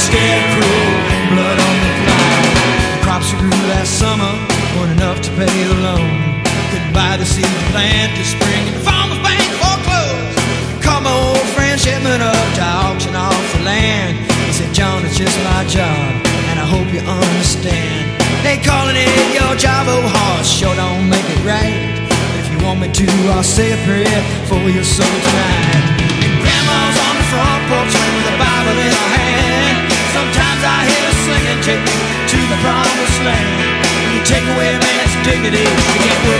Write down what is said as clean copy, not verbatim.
scarecrow, blood on the fly. The crops you grew last summer weren't enough to pay the loan. Couldn't buy the seed to plant this spring, and the farmer's bank foreclosed. Called my old friend Shipman up to auction off the land. He said, John, it's just my job, and I hope you understand. They calling it your job, oh horse, sure don't make it right. But if you want me to, I'll say a prayer for your soul tonight. And grandma's on the front porch with a Bible in her hand. Sometimes I hear her singing, take me to the promised land. When you take away a man's dignity, you can't work